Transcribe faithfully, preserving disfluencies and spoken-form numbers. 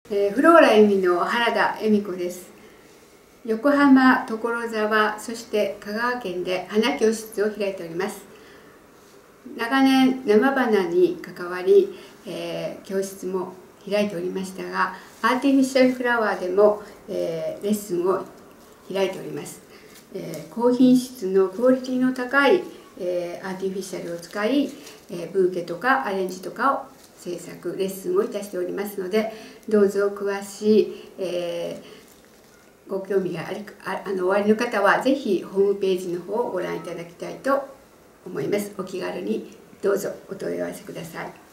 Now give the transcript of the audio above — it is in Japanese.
えー、フローラ恵美の原田恵美子です。横浜、所沢、そして香川県で花教室を開いております。長年生花に関わり、えー、教室も開いておりましたが、アーティフィシャルフラワーでも、えー、レッスンを開いております。えー、高品質のクオリティの高い、えー、アーティフィシャルを使い、えー、ブーケとかアレンジとかを制作レッスンをいたしておりますので、どうぞ詳しい、えー、ご興味がありああのおありの方はぜひホームページの方をご覧いただきたいと思います。お気軽にどうぞお問い合わせください。